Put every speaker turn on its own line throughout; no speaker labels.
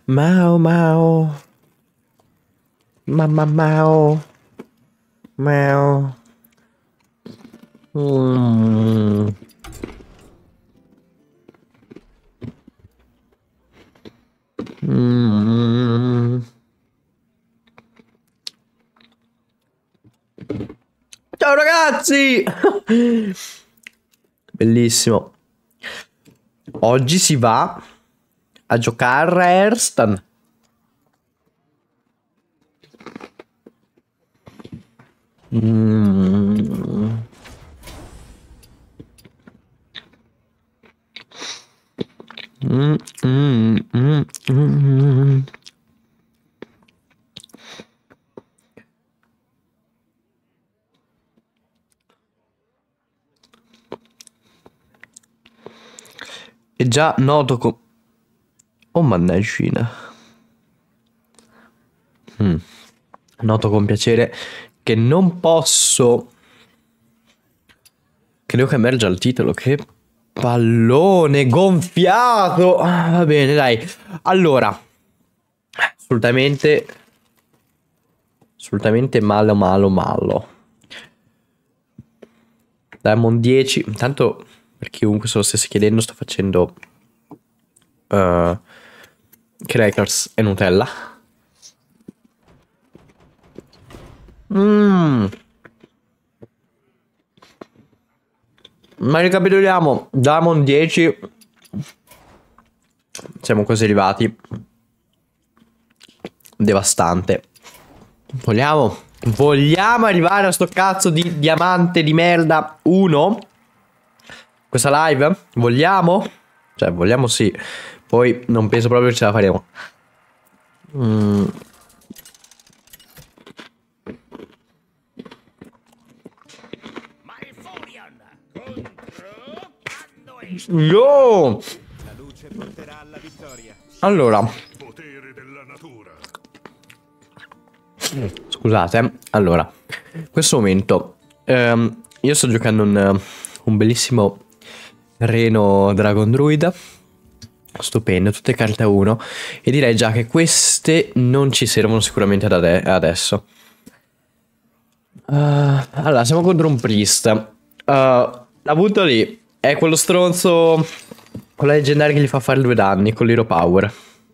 Mao Mao. Mamma Mao. Mao. Mm. Mm. Ciao ragazzi! Bellissimo. Oggi si va a giocare a Hearthstone. Mm. Mm, mm, mm, mm. E già noto con... Oh mannaggina. Noto con piacere che non posso... Che devo cambiare già il titolo. Che pallone gonfiato. Ah, va bene, dai. Allora. Assolutamente... Assolutamente malo. Diamond 10. Intanto, per chiunque se lo stesse chiedendo, sto facendo crackers e Nutella. Ma ricapitoliamo. Diamond 10. Siamo quasi arrivati. Devastante. Vogliamo arrivare a sto cazzo di diamante di merda 1? Questa live? Vogliamo? Cioè, vogliamo sì. Poi non penso proprio che ce la faremo. Yo!
La luce porterà alla vittoria.
Allora,
Potere della natura.
scusate. Allora, in questo momento io sto giocando un bellissimo Reno Dragon Druid. Stupendo, tutte carte a 1. E direi già che queste non ci servono sicuramente adesso. Allora, siamo contro un priest. La butto lì. È quello stronzo con la leggendaria che gli fa fare 2 danni con l'Hero Power.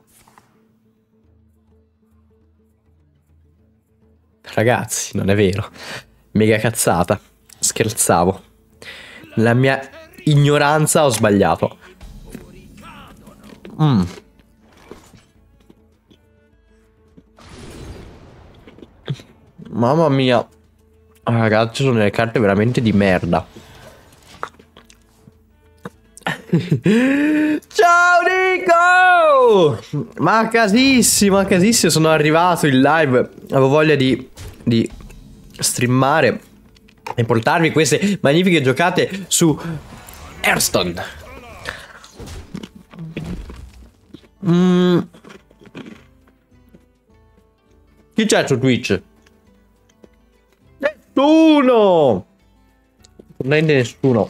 Ragazzi, non è vero. Mega cazzata. Scherzavo. La mia ignoranza ho sbagliato. Mamma mia. Ragazzi, sono delle carte veramente di merda. Ciao Nico! Ma casissimo, sono arrivato in live. Avevo voglia di streamare e portarvi queste magnifiche giocate su Hearthstone. Chi c'è su Twitch? Nessuno! Non è nessuno.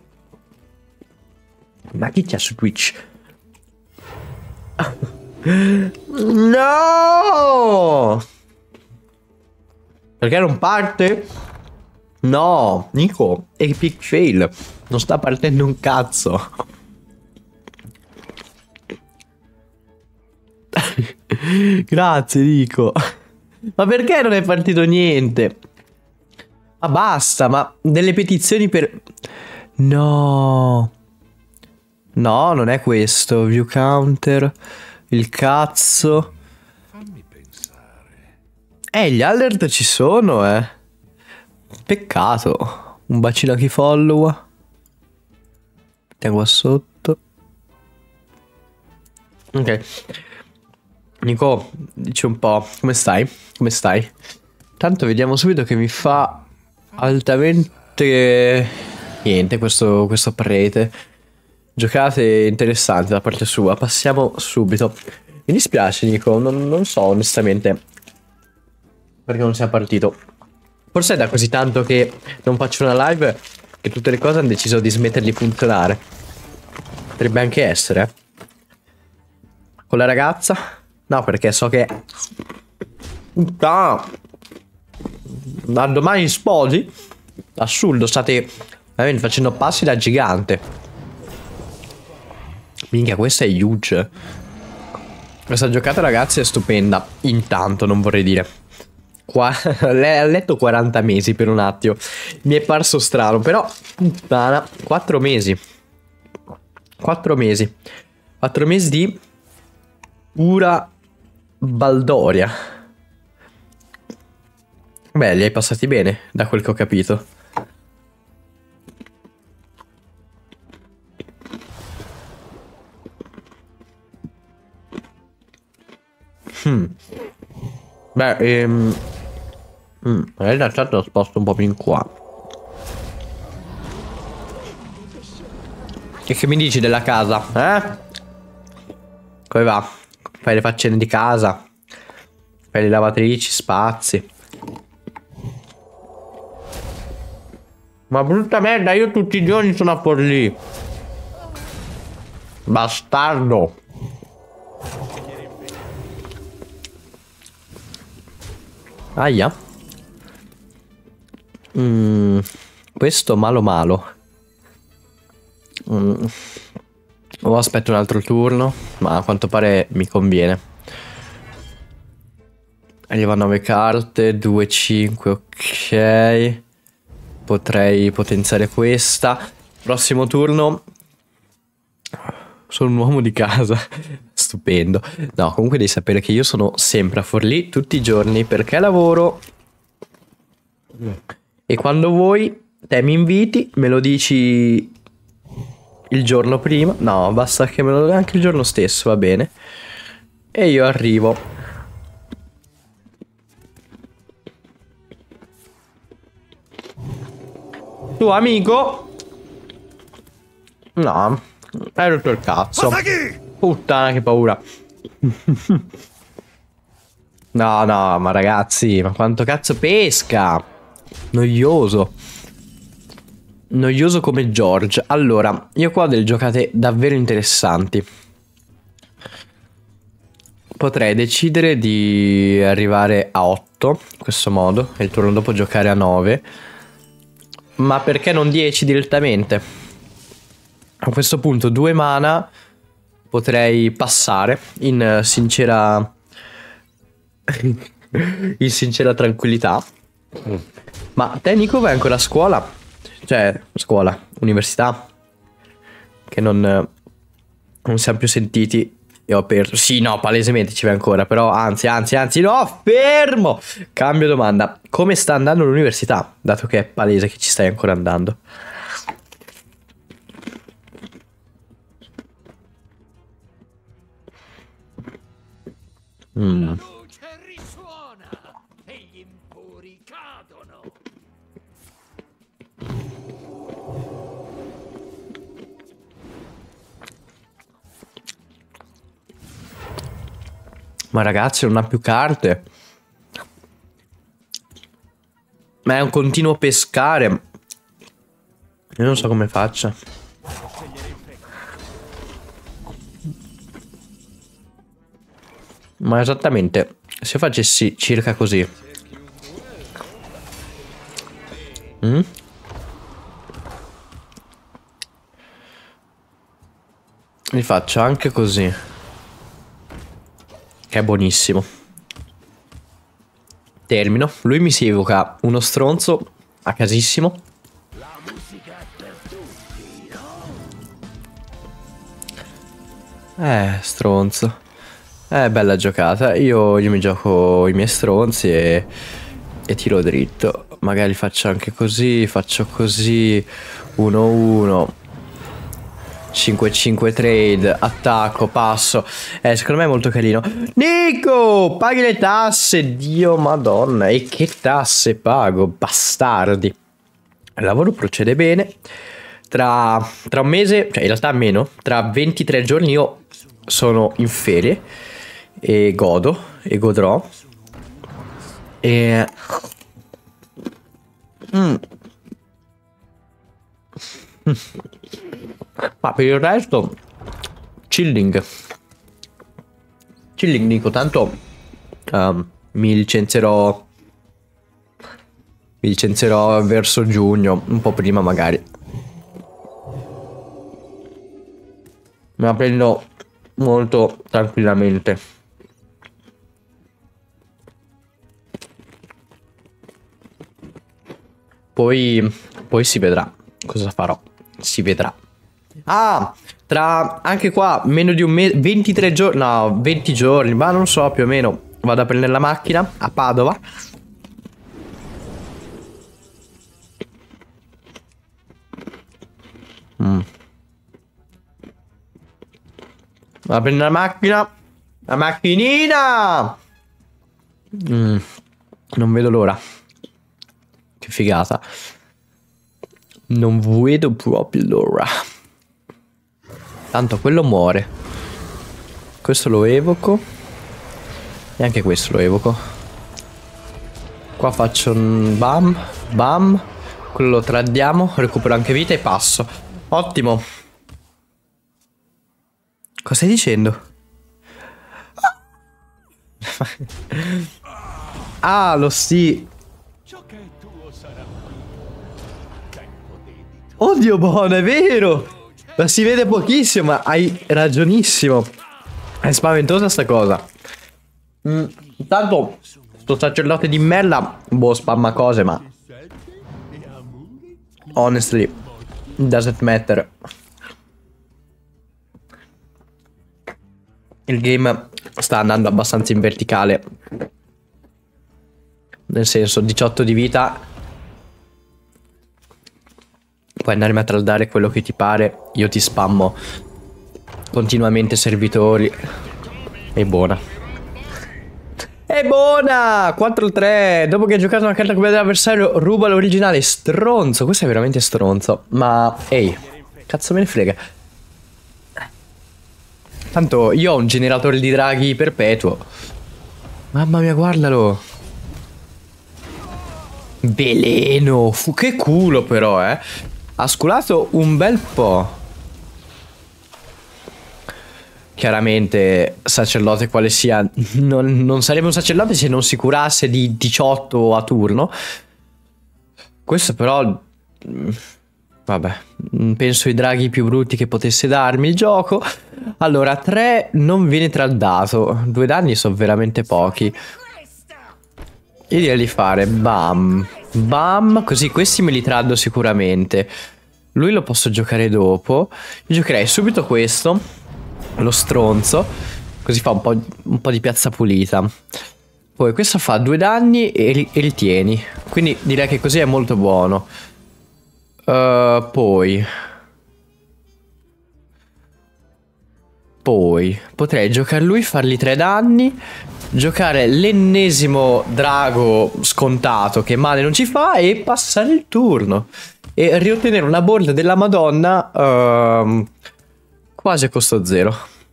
Ma chi c'è su Twitch? No! Perché non parte? No, Nico, epic fail. Non sta partendo un cazzo. Grazie, Nico. Ma perché non è partito niente? Ma basta, ma delle petizioni per... No. No, non è questo. View counter. Il cazzo.
Fammi pensare.
Gli alert ci sono, Peccato. Un bacino a chi follow. Tengo qua sotto. Ok. Nico, dici un po'. Come stai? Come stai? Tanto vediamo subito che mi fa altamente... Niente, questo prete. Giocate interessanti da parte sua. Passiamo subito. Mi dispiace, Nico. Non so onestamente perché non sia partito. Forse è da così tanto che non faccio una live che tutte le cose hanno deciso di smettere di funzionare. Potrebbe anche essere. Con la ragazza. No, perché so che... Da domani sposi? Assurdo, state veramente facendo passi da gigante. Minchia, questa è huge. Questa giocata, ragazzi, è stupenda. Intanto, non vorrei dire. Qua, lei ha letto 40 mesi per un attimo. Mi è parso strano, però... Puttana, 4 mesi. 4 mesi. 4 mesi di... pura... baldoria. Beh, li hai passati bene, da quel che ho capito. Beh, in realtà lo sposto un po' più in qua. E che mi dici della casa, eh? Come va? Fai le faccende di casa? Fai le lavatrici, spazi? Ma brutta merda, io tutti i giorni sono a Forlì. Bastardo. Aia. Questo malo. O aspetto un altro turno, ma a quanto pare mi conviene. Arriva 9 carte, 2, 5, ok. Potrei potenziare questa. Prossimo turno. Sono un uomo di casa. Stupendo. No, comunque devi sapere che io sono sempre a Forlì tutti i giorni perché lavoro. E quando vuoi, te mi inviti, me lo dici il giorno prima. No, basta che me lo dai anche il giorno stesso, va bene. E io arrivo. Tu amico? No, hai rotto il cazzo. Puttana, che paura. No, ma ragazzi, ma quanto cazzo pesca? Noioso. Noioso come George. Allora, io qua ho delle giocate davvero interessanti. Potrei decidere di arrivare a 8 in questo modo e il turno dopo giocare a 9. Ma perché non 10 direttamente? A questo punto 2 mana potrei passare in sincera in sincera tranquillità. Ma te Nico vai ancora a scuola? Cioè, scuola, università? Che non siamo più sentiti e ho perso. Sì, no, palesemente ci vai ancora, però anzi, no, fermo! Cambio domanda. Come sta andando l'università? Dato che è palese che ci stai ancora andando.
La luce risuona e gli impuri cadono.
Ma ragazzi, non ha più carte. Ma è un continuo pescare. Io non so come faccia. Ma esattamente, se io facessi circa così. Li faccio anche così. Che è buonissimo. Termino. Lui mi si evoca uno stronzo a casissimo. Stronzo. Bella giocata. Io mi gioco i miei stronzi e tiro dritto. Magari faccio anche così. Faccio così. 1-1. 5-5 trade. Attacco. Passo. Secondo me è molto carino. Nico! Paghi le tasse. Dio madonna. E che tasse pago? Bastardi. Il lavoro procede bene. Tra un mese, cioè in realtà meno, tra 23 giorni io sono in ferie e godo e godrò. E ma per il resto chilling. Chilling, Nico, tanto mi licenzierò verso giugno, un po' prima magari. Me la prendo molto tranquillamente. Poi si vedrà cosa farò. Si vedrà. Ah, tra anche qua meno di un mese, 23 giorni, no, 20 giorni, ma non so, più o meno. Vado a prendere la macchina a Padova. Vado a prendere la macchina. La macchinina. Non vedo l'ora. Che figata. Non vedo proprio l'ora. Tanto quello muore. Questo lo evoco. E anche questo lo evoco. Qua faccio un bam. Bam. Quello lo tradiamo. Recupero anche vita e passo. Ottimo. Cosa stai dicendo? Ah, lo sì.
Ciò che è tuo sarà tempo dedito.
Oddio, buono, è vero. Ma si vede pochissimo, ma hai ragionissimo. È spaventosa sta cosa. Intanto, sto sacerdote di merda, boh, spamma cose, ma honestly, doesn't matter. Il game sta andando abbastanza in verticale. Nel senso, 18 di vita. Puoi andarmi a traldare quello che ti pare. Io ti spammo continuamente servitori. È buona. È buona! 4-3. Dopo che hai giocato una carta come dell'avversario, ruba l'originale. Stronzo. Questo è veramente stronzo. Ma, ehi, cazzo me ne frega. Tanto io ho un generatore di draghi perpetuo. Mamma mia, guardalo. Veleno. Che culo però, eh. Ha sculato un bel po'. Chiaramente, sacerdote quale sia, non sarebbe un sacerdote se non si curasse di 18 a turno. Questo però... Vabbè, penso ai draghi più brutti che potesse darmi il gioco. Allora, 3 non viene tradato. 2 danni sono veramente pochi. Io direi di fare bam, bam, così questi me li traddo sicuramente. Lui lo posso giocare dopo. Io giocherei subito questo, lo stronzo, così fa un po' di piazza pulita. Poi questo fa 2 danni e li tieni. Quindi direi che così è molto buono. Poi potrei giocare lui, fargli 3 danni, giocare l'ennesimo drago scontato che male non ci fa e passare il turno e riottenere una board della Madonna quasi a costo zero.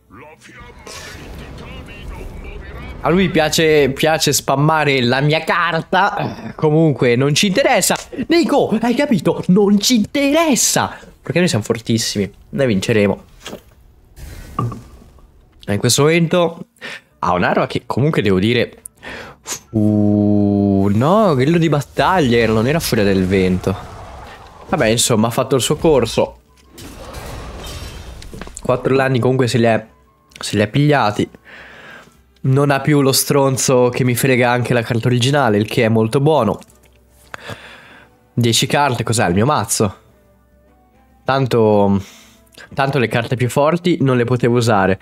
A lui piace spammare la mia carta. Comunque non ci interessa. Nico, hai capito? Non ci interessa. Perché noi siamo fortissimi. Noi vinceremo. In questo momento ha un'arma che comunque devo dire... no, grillo di battaglia. Non era furia del vento. Vabbè, insomma, ha fatto il suo corso. 4 anni comunque se li è pigliati. Non ha più lo stronzo che mi frega anche la carta originale, il che è molto buono. 10 carte, cos'è il mio mazzo? Tanto le carte più forti non le potevo usare.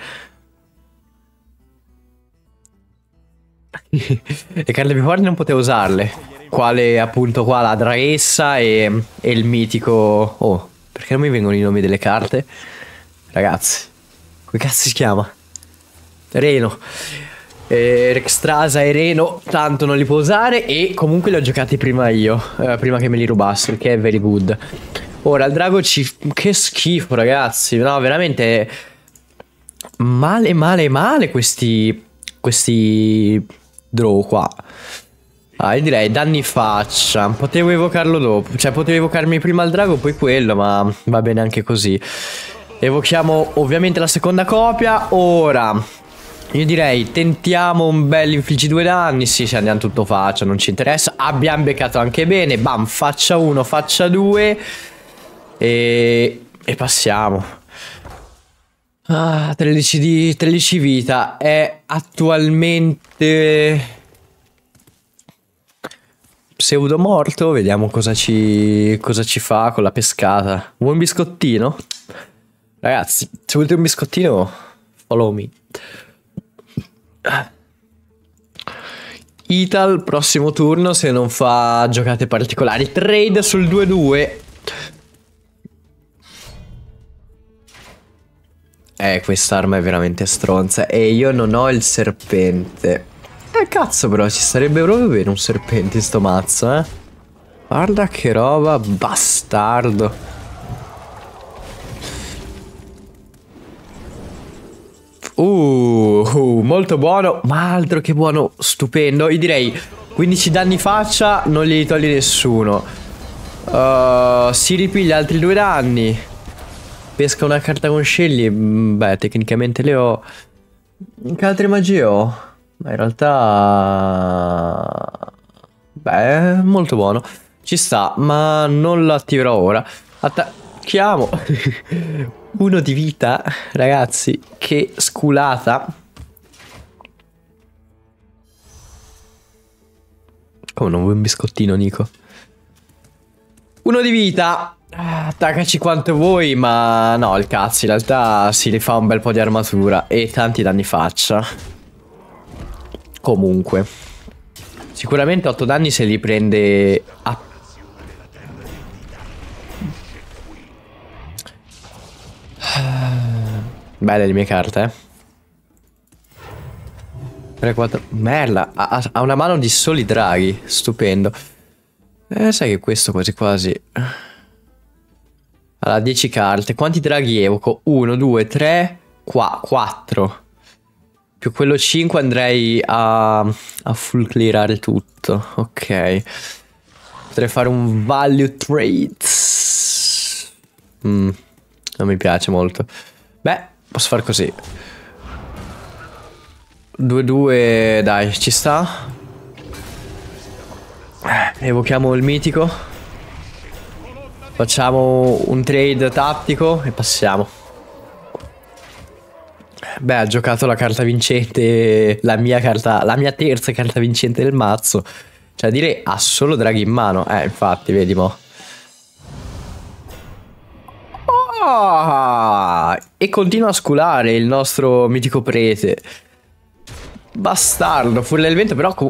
Le carte più forti non potevo usarle. Quale appunto qua la Draghessa e il mitico... Oh, perché non mi vengono i nomi delle carte? Ragazzi, come cazzo si chiama? Reno. Rexstrasa e Reno tanto non li può usare e comunque li ho giocati prima io, prima che me li rubassero, che è very good. Ora il drago che schifo, ragazzi. No, veramente male questi draw qua. Io direi danni faccia. Potevo evocarlo dopo, cioè potevo evocarmi prima il drago poi quello, ma va bene anche così. Evochiamo ovviamente la seconda copia. Ora Io direi tentiamo un bel infliggi 2 danni. Sì, se andiamo tutto faccia, non ci interessa. Abbiamo beccato anche bene. Bam, faccia 1, faccia 2. E passiamo. 13 vita. È attualmente pseudo morto. Vediamo cosa ci fa con la pescata. Vuoi un biscottino? Ragazzi, se volete un biscottino, follow me. Ital, prossimo turno, se non fa giocate particolari. Trade sul 2-2. Quest'arma è veramente stronza. E io non ho il serpente. Cazzo, però ci starebbe proprio bene un serpente in sto mazzo, eh. Guarda che roba, bastardo. Molto buono, ma altro che buono, stupendo. Io direi 15 danni faccia, non li toglie nessuno. Si ripiglia altri 2 danni. Pesca una carta con scegli. Beh, tecnicamente le ho. Che altre magie ho? Ma in realtà... Beh, molto buono. Ci sta, ma non lo attiverò ora. Attacchiamo. 1 di vita, ragazzi. Che sculata. Come non vuoi un biscottino, Nico? 1 di vita. Attaccaci quanto vuoi, ma no, il cazzo, in realtà si rifà un bel po' di armatura e tanti danni faccia. Comunque. Sicuramente 8 danni se li prende a... Belle le mie carte, eh. 3, 4... Merda, ha una mano di soli draghi. Stupendo. Sai che questo quasi quasi... Allora, 10 carte. Quanti draghi evoco? 1, 2, 3, 4. Più quello 5 andrei a full clearare tutto. Ok. Potrei fare un value trade. Non mi piace molto. Beh, posso fare così. 2-2, dai, ci sta. Evochiamo il mitico. Facciamo un trade tattico e passiamo. Beh, ha giocato la carta vincente, la mia terza carta vincente del mazzo. Cioè, dire ha solo draghi in mano. Infatti, vedi mo. E continua a sculare il nostro mitico prete. Bastardo, furia del vento, però...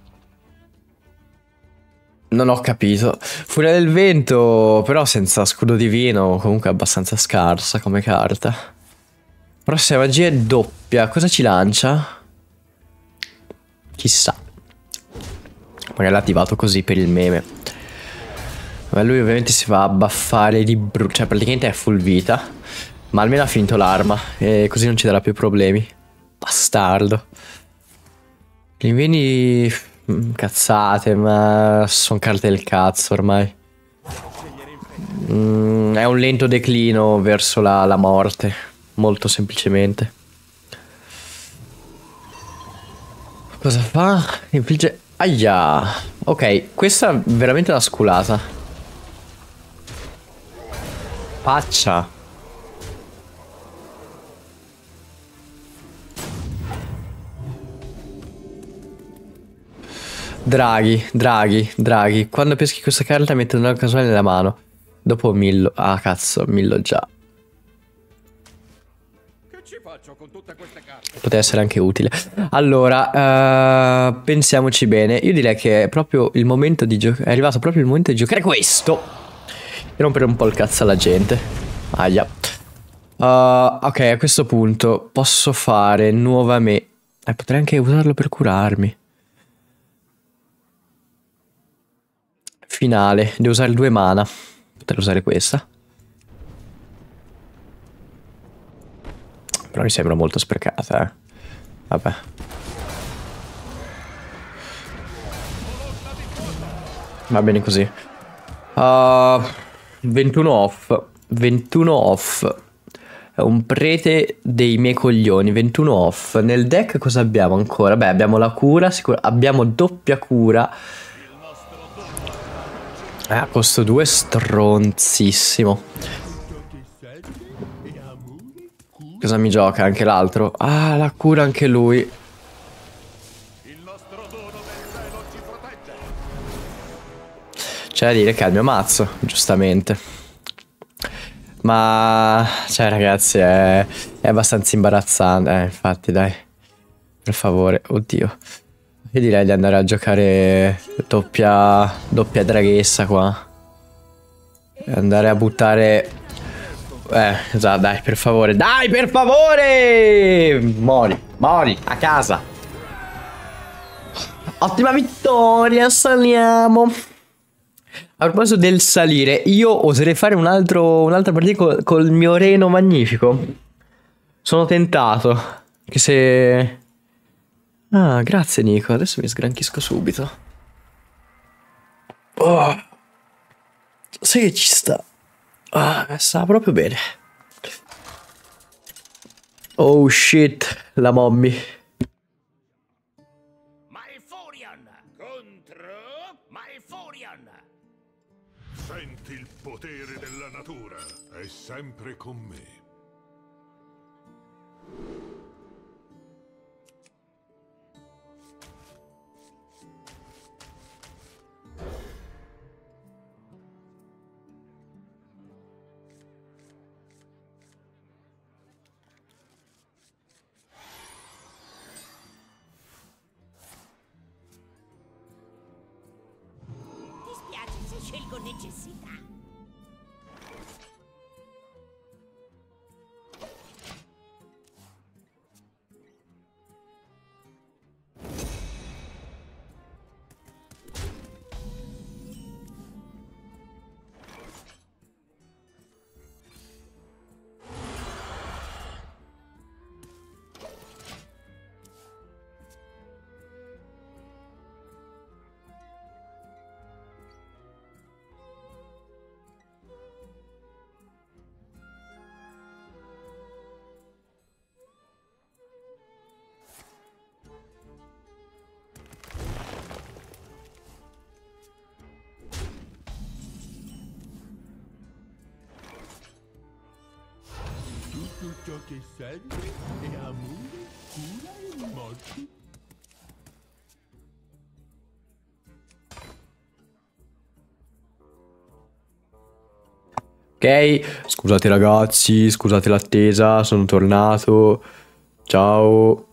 Non ho capito. Furia del vento, però senza scudo divino, comunque è abbastanza scarsa come carta. Prossima magia è doppia. Cosa ci lancia? Chissà. Magari l'ha attivato così per il meme. Ma lui ovviamente si va a baffare di brutto. Cioè praticamente è full vita. Ma almeno ha finito l'arma. E così non ci darà più problemi. Bastardo. Gli inveni... Cazzate, ma sono carte del cazzo ormai. È un lento declino verso la morte. Molto semplicemente. Cosa fa? Infligge... Aia. Ok, questa è veramente una sculata. Faccia. Draghi. Quando peschi questa carta metti un drago casuale nella mano. Dopo Millo. Ah, cazzo, Millo già.
Che ci faccio con tutte queste carte?
Poteva essere anche utile. Allora, pensiamoci bene. Io direi che è proprio il momento di giocare. È arrivato proprio il momento di giocare questo. E rompere un po' il cazzo alla gente. Aia. Ok, a questo punto posso fare nuovamente. Potrei anche usarlo per curarmi. Finale, devo usare 2 mana. Potrei usare questa. Però mi sembra molto sprecata, eh. Vabbè. Va bene così. 21 off. 21 off. Un prete dei miei coglioni, 21 off. Nel deck cosa abbiamo ancora? Beh, abbiamo la cura, abbiamo doppia cura. Costo 2, stronzissimo. Cosa mi gioca anche l'altro? Ah, la cura anche lui.
Il nostro dono del cielo ci protegge.
C'è da dire che è il mio mazzo, giustamente. Ma... cioè ragazzi è abbastanza imbarazzante. Infatti dai. Per favore, oddio. Io direi di andare a giocare doppia draghessa qua. E andare a buttare... esatto, dai, per favore. Dai, per favore! Mori, a casa. Ottima vittoria, saliamo. A proposito del salire, io oserei fare un'altra partita col mio Reno magnifico. Sono tentato. Che se... Ah, grazie Nico, adesso mi sgranchisco subito. Oh. Sai che ci sta? Sta proprio bene. Oh shit, la mommy.
Malfurion contro Malfurion.
Senti il potere della natura. È sempre con me.
Mi spiace se scelgo necessità.
Tutto ciò che serve è amore, cura e morte.
Ok, scusate ragazzi, scusate l'attesa, sono tornato. Ciao.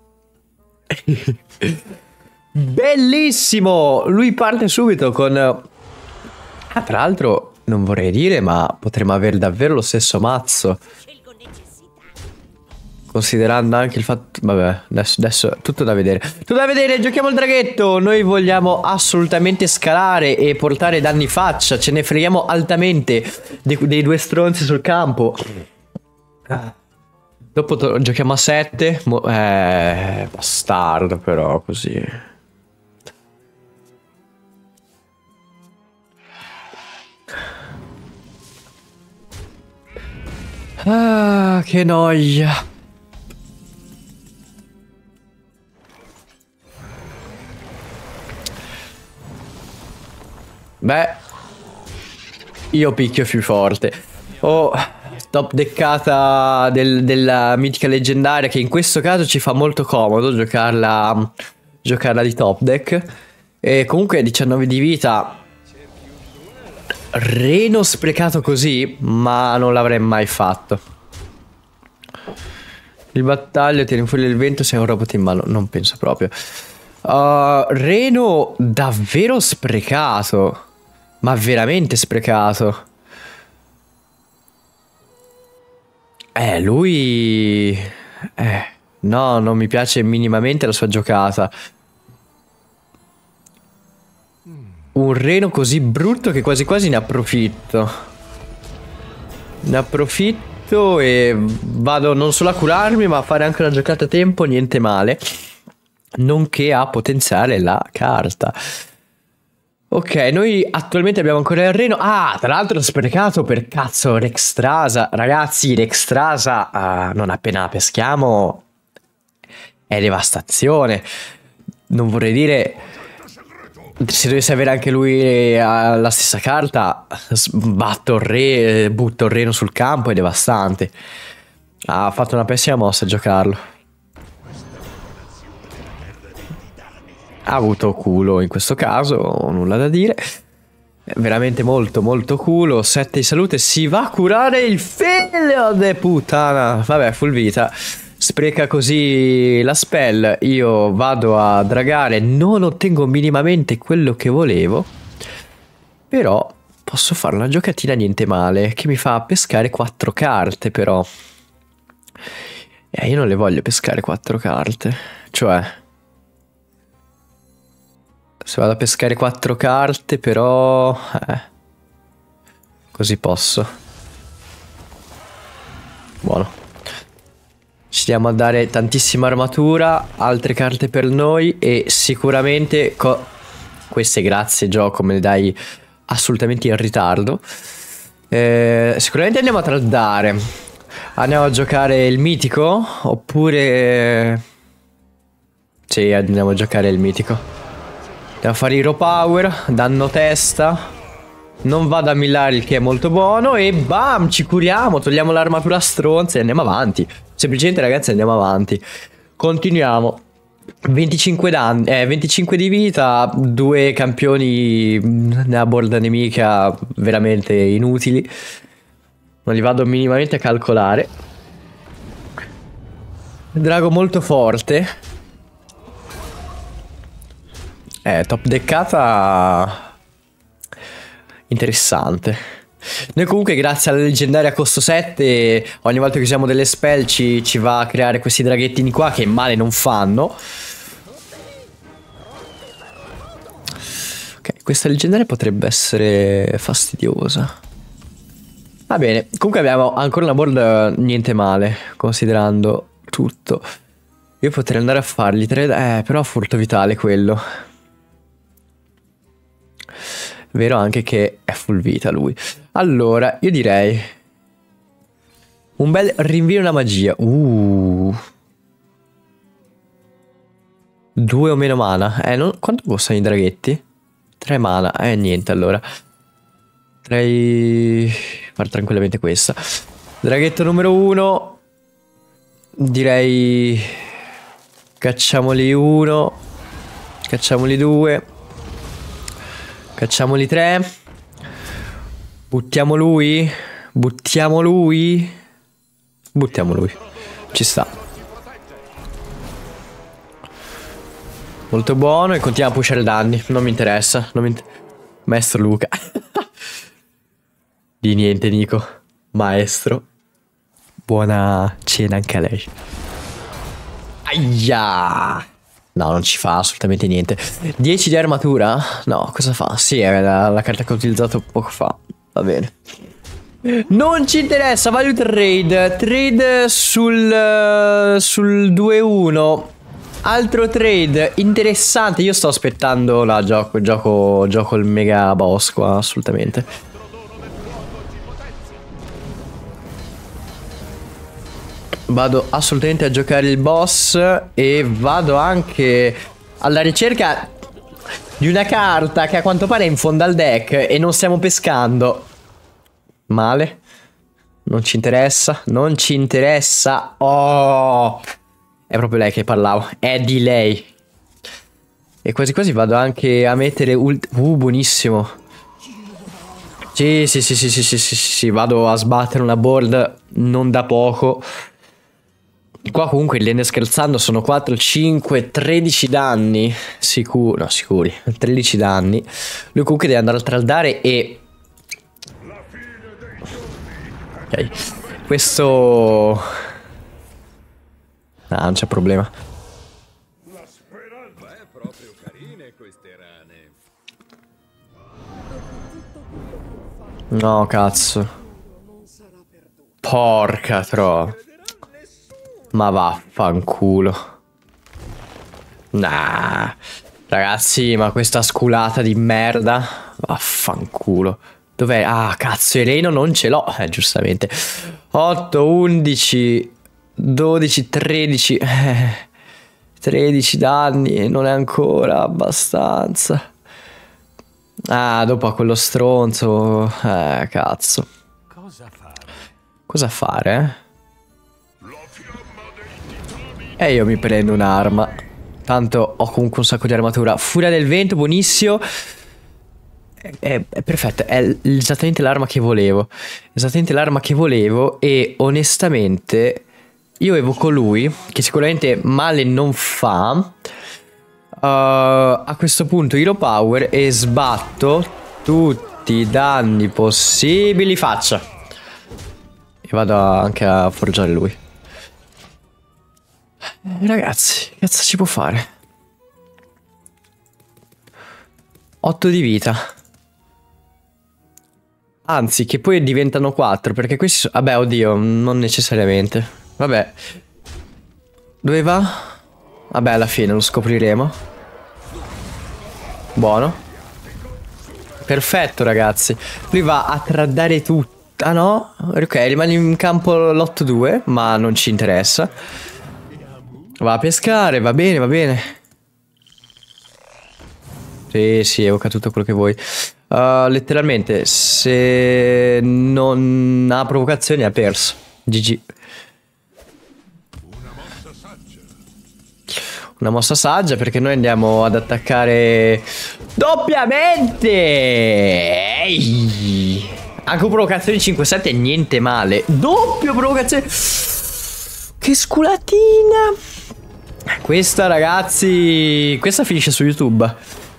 Bellissimo! Lui parte subito con... Ah, tra l'altro, non vorrei dire, ma potremmo avere davvero lo stesso mazzo.
Scelgo necessità.
Considerando anche il fatto... Vabbè, adesso tutto da vedere. Tutto da vedere, giochiamo il draghetto. Noi vogliamo assolutamente scalare e portare danni faccia. Ce ne freghiamo altamente dei due stronzi sul campo. Dopo giochiamo a 7. Bastardo però, così. Ah, che noia. Beh, io picchio più forte. Oh, top deccata della mitica leggendaria, che in questo caso ci fa molto comodo giocarla di top deck. E comunque 19 di vita. Reno sprecato così, ma non l'avrei mai fatto. Il battaglio tiene fuori il vento, sei un robot in mano. Non penso proprio. Reno davvero sprecato. Ma veramente sprecato. Lui... no, non mi piace minimamente la sua giocata. Un Reno così brutto che quasi quasi ne approfitto. Ne approfitto e vado non solo a curarmi, ma a fare anche una giocata a tempo, niente male. Nonché a potenziare la carta. Ok, noi attualmente abbiamo ancora il reno. Ah, tra l'altro sprecato per cazzo Rexstrasa. Ragazzi, Rexstrasa, non appena peschiamo è devastazione. Non vorrei dire, se dovesse avere anche lui la stessa carta, butto il reno sul campo, è devastante. Ha fatto una pessima mossa a giocarlo. Ha avuto culo in questo caso, nulla da dire. Veramente molto molto culo. 7 di salute, si va a curare il figlio de puttana. Vabbè, full vita. Spreca così la spell. Io vado a dragare, non ottengo minimamente quello che volevo. Però posso fare una giocatina niente male, che mi fa pescare 4 carte però. Io non le voglio pescare 4 carte. Cioè, se vado a pescare 4 carte però... così posso. Buono. Ci stiamo a dare tantissima armatura, altre carte per noi e sicuramente... queste grazie gioco, me le dai assolutamente in ritardo. Sicuramente andiamo a traldare. Andiamo a giocare il mitico? Oppure... sì, andiamo a giocare il mitico. Andiamo a fare Hero Power, danno testa. Non vado a millare, il che è molto buono. E bam, ci curiamo, togliamo l'armatura stronza e andiamo avanti. Semplicemente ragazzi andiamo avanti. Continuiamo. 25 danni, 25 di vita. 2 campioni nella board nemica veramente inutili. Non li vado minimamente a calcolare. Drago molto forte. Top deccata interessante. Noi comunque grazie alla leggendaria costo 7 ogni volta che usiamo delle spell ci va a creare questi draghettini qua che male non fanno. Ok, questa leggendaria potrebbe essere fastidiosa. Va bene, comunque abbiamo ancora una board niente male considerando tutto. Io potrei andare a fargli 3... però furto vitale quello. Vero anche che è full vita lui. Allora, io direi un bel rinvio una magia. 2 o meno mana. Quanto costano i draghetti? 3 mana. Niente allora. Potrei fare tranquillamente questa. Draghetto numero 1. Direi cacciamoli 1. Cacciamoli 2. Cacciamoli 3. Buttiamo lui. Buttiamo lui. Buttiamo lui. Ci sta. Molto buono. E continuiamo a pushare danni. Non mi interessa. Maestro Luca. Di niente Nico. Maestro. Buona cena anche a lei. Aia. No, non ci fa assolutamente niente. 10 di armatura? No, cosa fa? Sì, è la carta che ho utilizzato poco fa. Va bene. Non ci interessa, value trade. Trade sul 2-1. Altro trade interessante. Io sto aspettando la gioco il mega boss qua, assolutamente. Vado assolutamente a giocare il boss e vado anche alla ricerca di una carta che a quanto pare è in fondo al deck e non stiamo pescando. Male. Non ci interessa. Non ci interessa. Oh, è proprio lei che parlavo. È di lei. E quasi quasi vado anche a mettere buonissimo. Sì, vado a sbattere una board non da poco. Qua comunque le scherzando sono 4, 5, 13 danni. Sicuro, no, sicuri. 13 danni. Lui comunque deve andare a traldare e... ok. Questo... no, non c'è problema.
Beh, proprio carine queste rane.
No, cazzo. Porca tro. Ma vaffanculo. Nah. Ragazzi, ma questa sculata di merda. Vaffanculo. Dov'è? Ah, cazzo, Ireno non ce l'ho. Giustamente. 8, 11, 12, 13. 13 danni. Non è ancora abbastanza. Ah, dopo a quello stronzo. Cazzo. Cosa fare? E io mi prendo un'arma. Tanto ho comunque un sacco di armatura. Furia del vento, buonissimo. È perfetto, è esattamente l'arma che volevo. Esattamente l'arma che volevo. E onestamente io evoco lui, che sicuramente male non fa. A questo punto Hero Power e sbatto tutti i danni possibili faccia. E vado anche a forgiare lui. Ragazzi, che cazzo ci può fare? 8 di vita. Anzi, che poi diventano 4, perché questi sono... Vabbè, oddio, non necessariamente. Vabbè. Dove va? Vabbè, alla fine lo scopriremo. Buono. Perfetto, ragazzi. Lui va a tradare tutto. Ah no? Ok, rimane in campo l'8-2, ma non ci interessa. Va a pescare, va bene, va bene. Sì, sì, evoca tutto quello che vuoi. Letteralmente, se non ha provocazioni ha perso. GG. Una mossa saggia perché noi andiamo ad attaccare doppiamente. Ehi. Anche provocazioni 5-7 niente male. Doppio provocazione. Che sculatina. Questa, ragazzi, questa finisce su YouTube.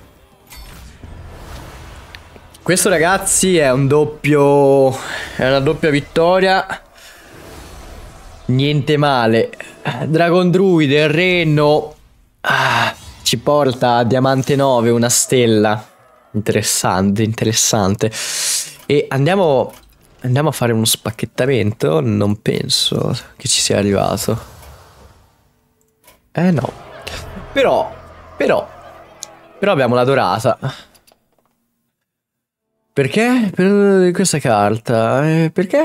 Questo, ragazzi, è un doppio. È una doppia vittoria. Niente male. Dragon Druide, il Reno. Ci porta a Diamante 9, una stella. Interessante, interessante. E andiamo a fare uno spacchettamento. Non penso che ci sia arrivato. No. Però abbiamo la dorata. Perché? Per questa carta. Perché?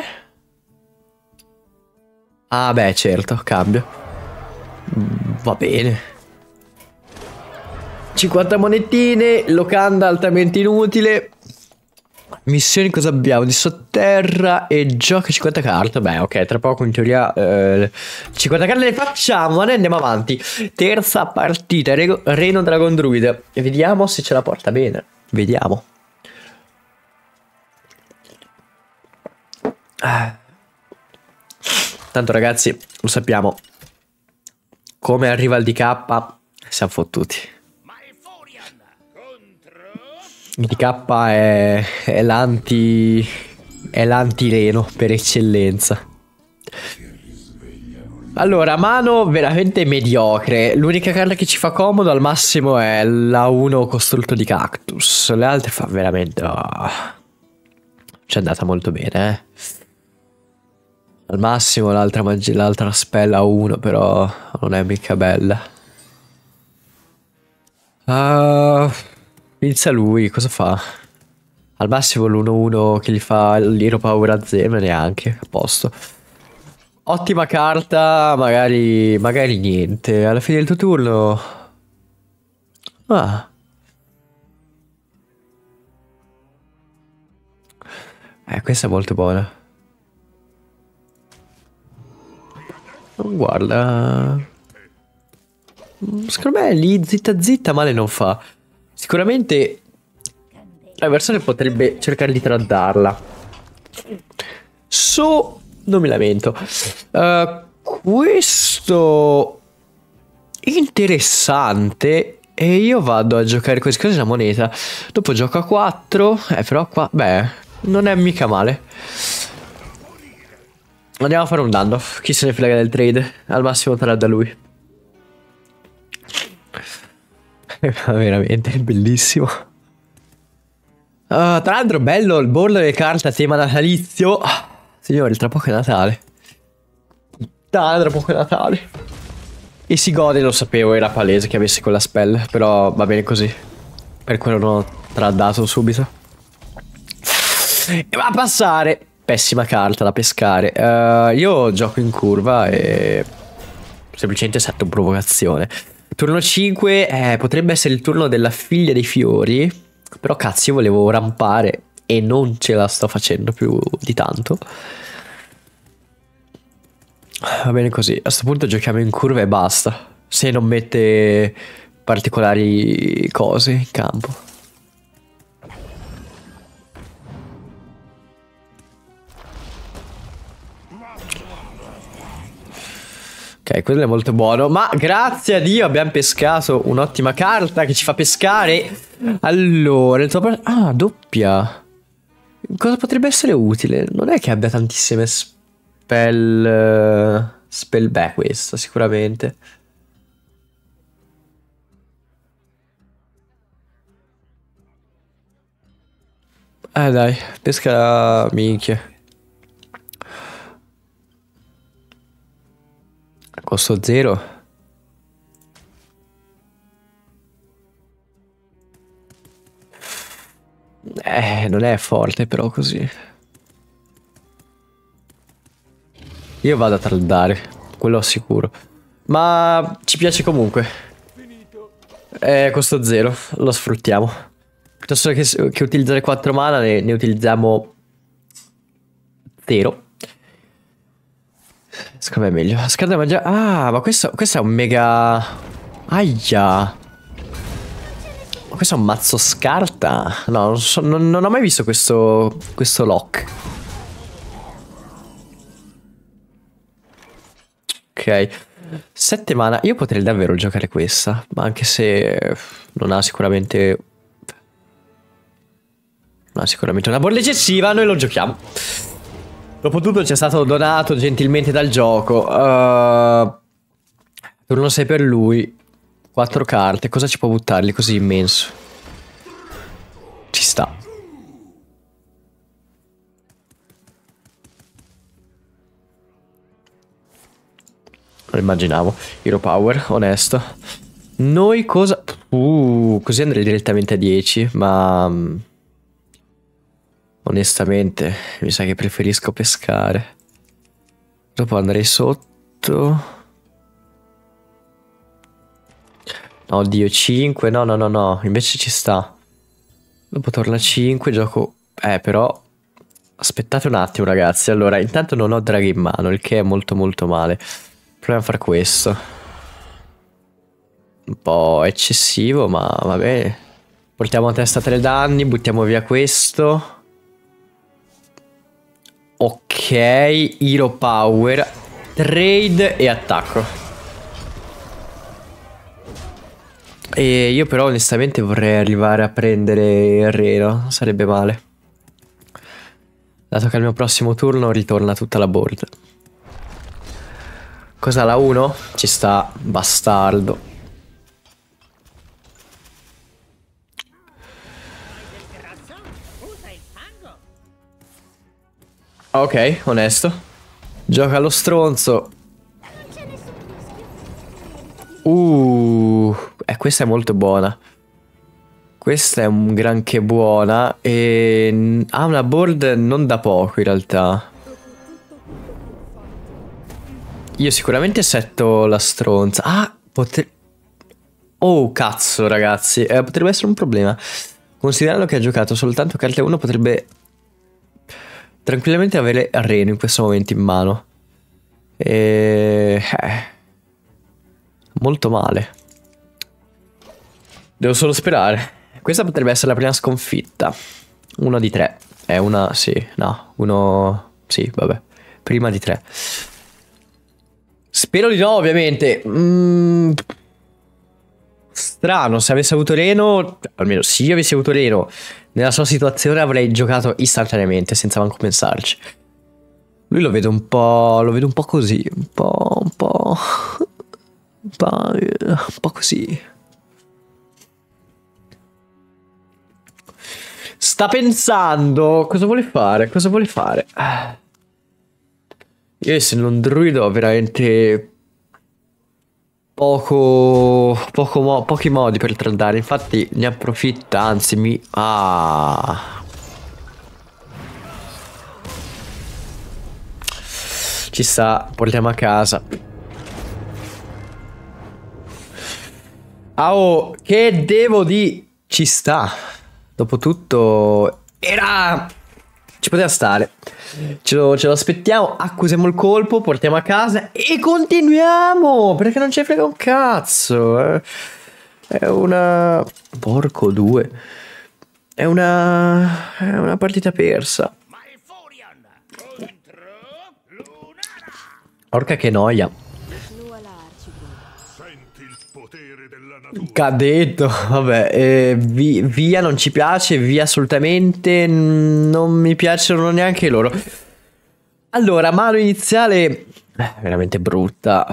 Ah beh, certo, cambio. Va bene. 50 monetine, locanda altamente inutile. Missioni cosa abbiamo? Di sotterra e gioca 50 carte. Beh, ok, tra poco in teoria 50 carte le facciamo, ma noi andiamo avanti. Terza partita, Reno Dragon Druid. E vediamo se ce la porta bene. Vediamo. Tanto, ragazzi, lo sappiamo. Come arriva il DK, siamo fottuti. Il DK è l'anti-Reno per eccellenza. Allora, mano veramente mediocre. L'unica carta che ci fa comodo al massimo è la 1 costrutto di cactus. Le altre fa veramente... Ci è andata molto bene, Al massimo l'altra spella 1, però non è mica bella. Inizia lui, cosa fa? Al massimo l'1-1 che gli fa l'Hero Power a 0, neanche, a posto. Ottima carta, magari niente. Alla fine del tuo turno... Questa è molto buona. Guarda. Secondo me lì zitta zitta male non fa. Sicuramente l'avversario potrebbe cercare di traddarla. Non mi lamento. Questo interessante. E io vado a giocare questa cosa, è una moneta. Dopo gioco a 4. Però qua, beh, non è mica male. Andiamo a fare un danno. Chi se ne frega del trade? Al massimo tradda lui. Veramente bellissimo. Tra l'altro bello il board delle carte a tema natalizio. Signori, tra poco è Natale. Dai, tra poco è Natale. E si gode, lo sapevo, era palese che avesse quella spell, però va bene così. Per quello non ho tradato subito. E va a passare. Pessima carta da pescare. Io gioco in curva e semplicemente setto provocazione. Turno 5, potrebbe essere il turno della figlia dei fiori. Però cazzo, io volevo rampare e non ce la sto facendo più di tanto. Va bene così. A sto punto giochiamo in curva e basta. Se non mette particolari cose in campo. Ok, quello è molto buono. Ma grazie a Dio abbiamo pescato un'ottima carta che ci fa pescare. Allora, il tuo... Ah, doppia. Cosa potrebbe essere utile? Non è che abbia tantissime spell... Spell, beh, questa sicuramente. Dai, pesca minchia. Costo 0. Non è forte però così. Io vado a traldare, quello sicuro. Ma ci piace comunque. Costo 0, lo sfruttiamo. Piuttosto che utilizzare 4 mana ne utilizziamo 0. Secondo me è meglio. Scarta mangiare. Ah, ma questo è un mega... Aia. Ma questo è un mazzo scarta? No, non ho mai visto questo lock. Ok. 7 mana. Io potrei davvero giocare questa. Ma anche se non ha sicuramente... Non ha sicuramente una bolla eccessiva. Noi lo giochiamo. Dopotutto ci è stato donato gentilmente dal gioco. Turno 6 per lui. 4 carte. Cosa ci può buttarli così immenso? Ci sta. Lo immaginavo. Hero Power, onesto. Noi cosa... così andrei direttamente a 10. Ma... onestamente, mi sa che preferisco pescare. Dopo andrei sotto. No, oddio, 5. No. Invece ci sta. Dopo torna 5, gioco... però... Aspettate un attimo, ragazzi. Allora, intanto non ho draghi in mano, il che è molto molto male. Proviamo a fare questo. Un po' eccessivo, ma va bene. Portiamo a testa 3 danni, buttiamo via questo. Ok, Hero Power, trade e attacco. E io però onestamente vorrei arrivare a prendere il reno, sarebbe male. Dato che al mio prossimo turno ritorna tutta la board. Cos'ha la 1? Ci sta, bastardo. Ok, onesto. Gioca allo stronzo. Questa è molto buona. Questa è un granché buona. E ha una board non da poco in realtà. Io sicuramente setto la stronza. Oh, cazzo, ragazzi. Potrebbe essere un problema. Considerando che ha giocato soltanto carta 1, potrebbe tranquillamente avere Reno in questo momento in mano. Molto male. Devo solo sperare. Questa potrebbe essere la prima sconfitta. 1 di 3. È una... sì, no. 1... sì, vabbè. Prima di 3. Spero di no, ovviamente. Strano, se avessi avuto Reno, almeno se io avessi avuto Reno nella sua situazione avrei giocato istantaneamente senza manco pensarci. Lui lo vedo un po' così, un po' così. Sta pensando cosa vuole fare, cosa vuole fare. Io essendo un druido veramente pochi modi per tradare. Infatti ne approfitta, anzi mi... Ah. Ci sta, portiamo a casa. Ah, oh, che devo di... Ci sta. Dopotutto... Era... Ci poteva stare. Ce lo aspettiamo, accusiamo il colpo, portiamo a casa e continuiamo, perché non ci frega un cazzo. È una... Porco due. È una partita persa. Porca che noia.
Senti il potere della natura.
Cadetto, vabbè, via non ci piace, via assolutamente, non mi piacciono neanche loro. Allora, mano iniziale, veramente brutta.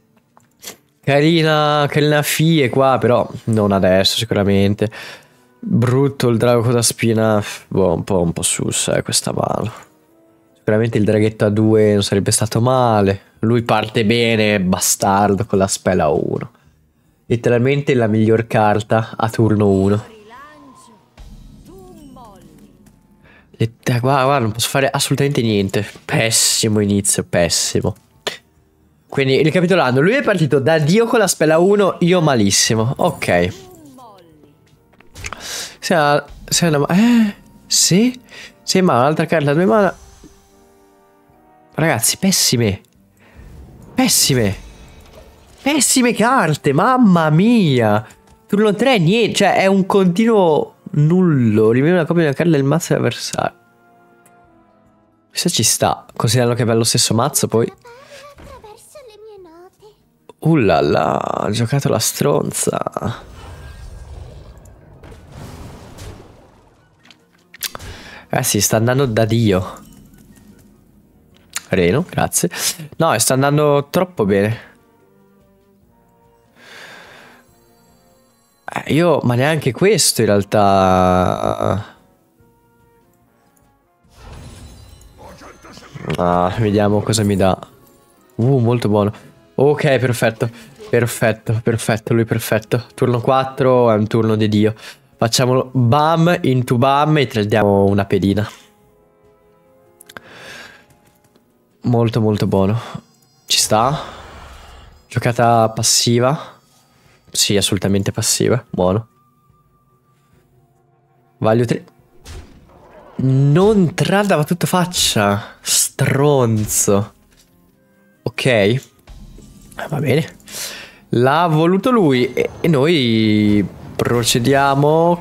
Carina Fie qua, però non adesso sicuramente. Brutto il drago con la spina, boh, un po' sussa questa mano. Sicuramente il draghetto a 2 non sarebbe stato male. Lui parte bene, bastardo, con la spela 1. Letteralmente la miglior carta a turno 1. Guarda, non posso fare assolutamente niente. Pessimo inizio, pessimo. Quindi, ricapitolando, lui è partito da Dio con la spela 1, io malissimo. Ok. Sì, ma un'altra carta a 2 mana. Ragazzi, pessime. Pessime carte, mamma mia. Turno 3, niente, cioè è un continuo nullo. Rimane una copia della carta del mazzo dell'avversario. Questo ci sta, considerando che è bello stesso mazzo poi.
Attraverso le mie note.
Ullala, ha giocato la stronza. Sì, sta andando da Dio. Reno, grazie. No, sta andando troppo bene. Ma neanche questo in realtà. Vediamo cosa mi dà. Molto buono. Ok, perfetto. Perfetto, lui perfetto. Turno 4 è un turno di Dio. Facciamolo bam into bam e tradiamo una pedina. Molto buono. Ci sta. Giocata passiva. Sì, assolutamente passiva. Buono. Value 3. Non trada, va tutto faccia. Stronzo. Ok. Va bene. L'ha voluto lui e noi procediamo.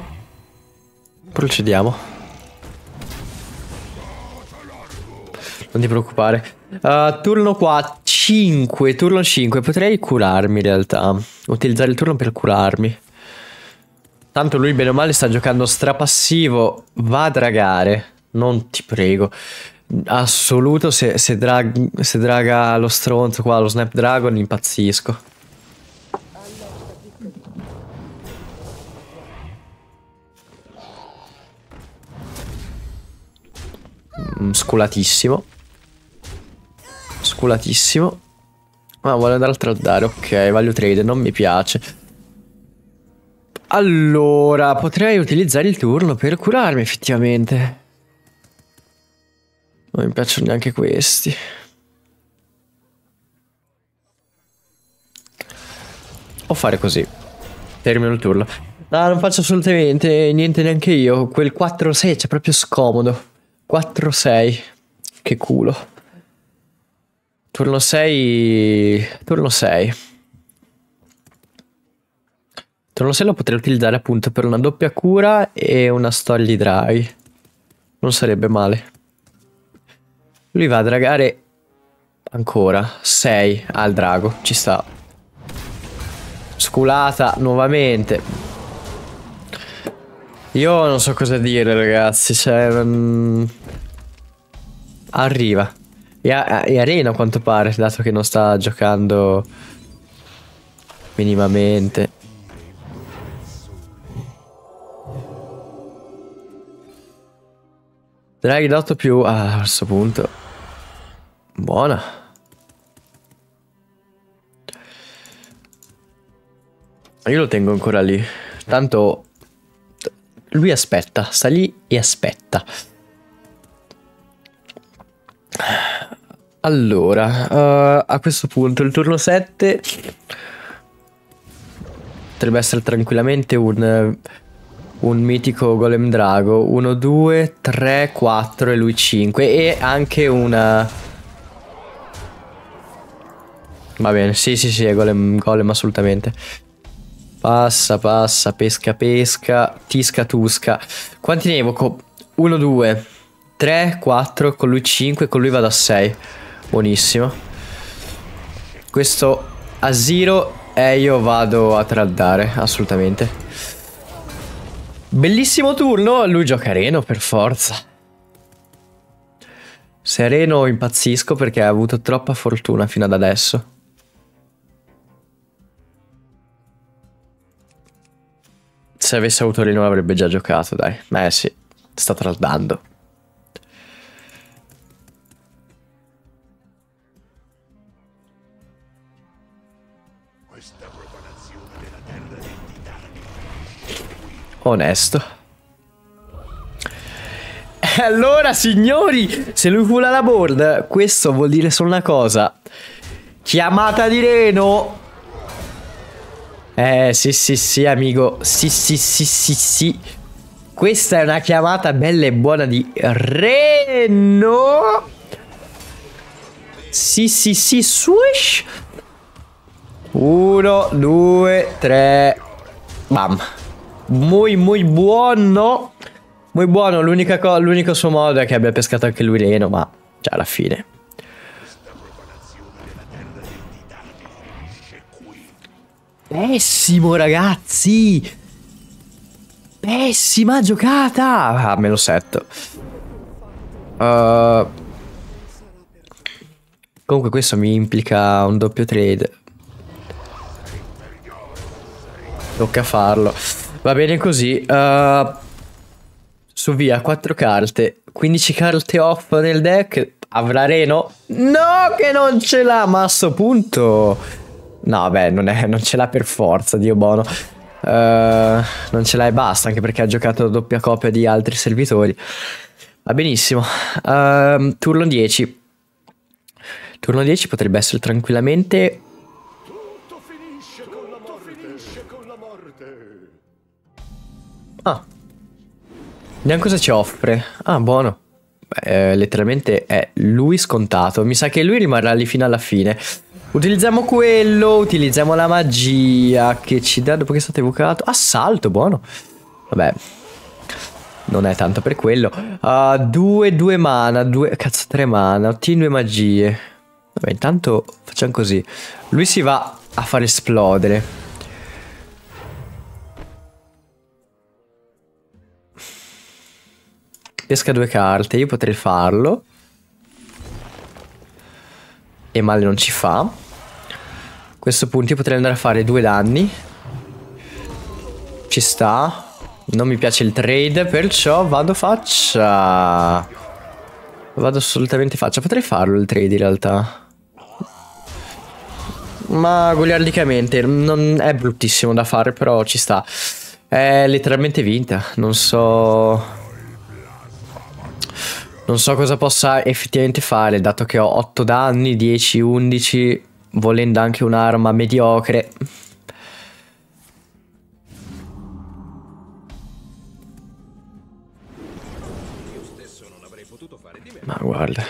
Non ti preoccupare. Turno 4, 5, turno 5. Potrei curarmi in realtà. Utilizzare il turno per curarmi. Tanto lui bene o male sta giocando strapassivo. Va a dragare. Non ti prego. Assoluto, se draga lo stronzo qua, lo Snapdragon, impazzisco. Sculatissimo. Vuole andare a tradare. Ok, value trade, non mi piace. Allora, potrei utilizzare il turno per curarmi effettivamente. Non mi piacciono neanche questi. O fare così. Termino il turno. No, non faccio assolutamente niente neanche io. Quel 4-6 c'è proprio scomodo. 4-6. Che culo. Turno 6. Turno 6 lo potrei utilizzare appunto per una doppia cura e una storia di draghi. Non sarebbe male. Lui va a dragare ancora 6 al drago. Ci sta. Sculata nuovamente. Io non so cosa dire, ragazzi. Cioè, arriva. E arena a quanto pare, dato che non sta giocando minimamente. Draghi d'8 più. A questo punto. Buona. Io lo tengo ancora lì. Tanto lui aspetta, sta lì e aspetta. Allora, a questo punto il turno 7 potrebbe essere tranquillamente un mitico golem drago. 1, 2, 3, 4 e lui 5. E anche una... Va bene, sì, è golem assolutamente. Passa, pesca, tisca, tusca. Quanti ne evoco? 1, 2, 3, 4, con lui 5, con lui vado a 6. Buonissimo. Questo a zero e io vado a traldare, assolutamente. Bellissimo turno, lui gioca Reno per forza. Se è Reno impazzisco perché ha avuto troppa fortuna fino ad adesso. Se avesse avuto Reno l'avrebbe già giocato, dai. Sì, sta traldando. Onesto. E allora, signori, se lui pula la board, questo vuol dire solo una cosa. Chiamata di Reno. Sì, amico. Sì. Questa è una chiamata bella e buona di Reno. Sì, swish. 1, 2, 3. Bam. Muy buono. Muy buono. L'unico suo modo è che abbia pescato anche lui Reno, ma già alla fine. Pessimo, ragazzi. Pessima giocata. Ah, me lo setto. Comunque questo mi implica un doppio trade. Tocca farlo. Va bene così. Su via 4 carte. 15 carte off nel deck. Avrà Reno? No, che non ce l'ha. Ma a sto punto... No, beh, non ce l'ha per forza, Dio buono. Non ce l'ha e basta, anche perché ha giocato doppia copia di altri servitori. Va benissimo. Turno 10. Turno 10 potrebbe essere tranquillamente...
Tutto finisce con la morte.
Ah. Vediamo cosa ci offre. Ah, buono. Beh, letteralmente è lui scontato. Mi sa che lui rimarrà lì fino alla fine. Utilizziamo quello, utilizziamo la magia che ci dà dopo che è stato evocato. Assalto, buono. Vabbè, non è tanto per quello. 2 mana, 3 mana, ottieni 2 magie. Vabbè, intanto facciamo così. Lui si va a far esplodere. Pesca 2 carte, io potrei farlo. E male non ci fa. A questo punto io potrei andare a fare 2 danni. Ci sta. Non mi piace il trade, perciò vado faccia. Vado assolutamente faccia. Potrei farlo il trade in realtà. Ma goliardicamente non è bruttissimo da fare, però ci sta. È letteralmente vinta. Non so cosa possa effettivamente fare, dato che ho 8 danni, 10, 11, volendo anche un'arma mediocre. Ma guarda.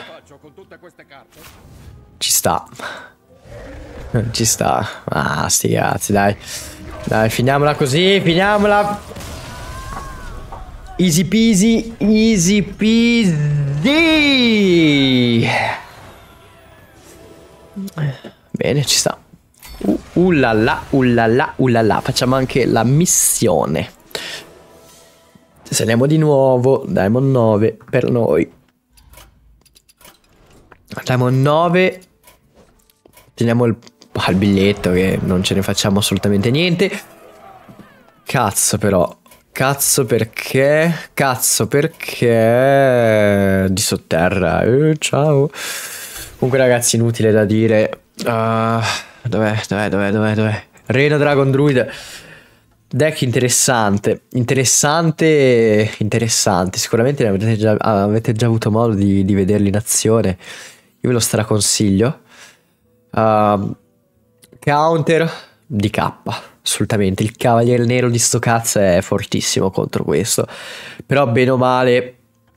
Ci sta. Ci sta. Ah, sti cazzi, dai. Dai, finiamola così, finiamola. Easy peasy, easy peasy. Bene, ci sta. Ullala. Facciamo anche la missione. Saliamo di nuovo. Diamond 9 per noi. Diamond 9. Teniamo il biglietto che non ce ne facciamo assolutamente niente. Cazzo però. Cazzo perché di sotterra. Ciao. Comunque ragazzi, inutile da dire. Dov'è? Reno Dragon Druid. Deck interessante. Interessante. Sicuramente avete già avuto modo di vederli in azione. Io ve lo straconsiglio. Counter di K. Assolutamente. Il Cavaliere Nero di sto cazzo è fortissimo contro questo. Però bene o male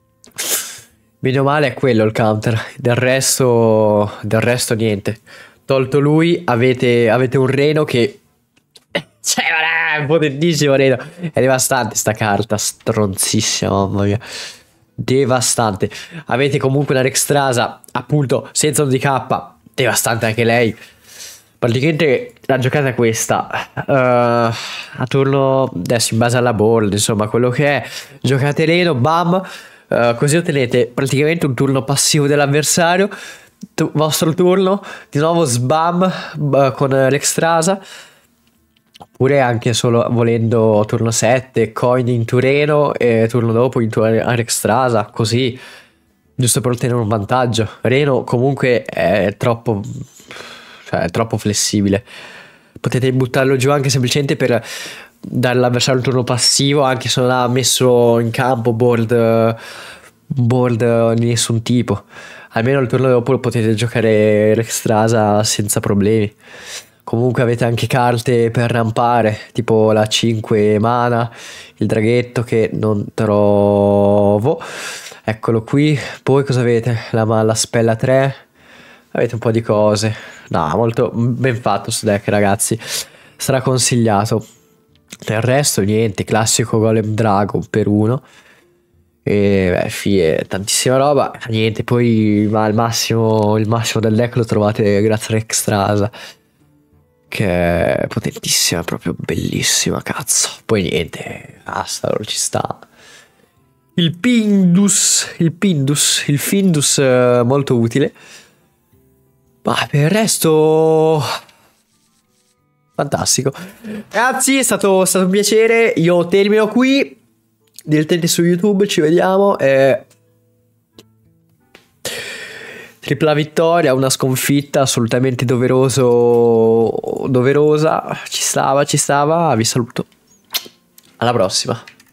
è quello il counter. Del resto niente. Tolto lui avete un Reno che cioè è potentissimo Reno. È devastante sta carta. Stronzissima, mamma mia. Devastante. Avete comunque una Rexstrasa appunto senza un DK. Devastante anche lei. Praticamente la giocata è questa. A turno adesso in base alla board, insomma quello che è. Giocate Reno, bam. Così ottenete praticamente un turno passivo dell'avversario. Vostro turno di nuovo sbam con l'Exstrasa. Oppure anche solo volendo turno 7 coin into Reno e turno dopo into Rexstrasa, così giusto per ottenere un vantaggio. Reno comunque è troppo flessibile. Potete buttarlo giù anche semplicemente per dare all'avversario un turno passivo, anche se non ha messo in campo board di nessun tipo. Almeno il turno dopo lo potete giocare Rexstrasa senza problemi. Comunque avete anche carte per rampare, tipo la 5 mana, il draghetto che non trovo. Eccolo qui. Poi cosa avete? La spella 3. Avete un po' di cose. No, molto ben fatto sto deck, ragazzi. Sarà consigliato. Del resto niente, classico Golem Dragon per 1. E tantissima roba. Niente, poi ma il massimo del deck lo trovate grazie a Rexstrasa, che è potentissima, proprio bellissima, cazzo. Poi niente, basta, non ci sta. Il Findus molto utile. Ma per il resto fantastico. Ragazzi, è stato un piacere. Io termino qui. Direttamente su YouTube, ci vediamo. Tripla vittoria, una sconfitta assolutamente doverosa. Ci stava. Vi saluto. Alla prossima.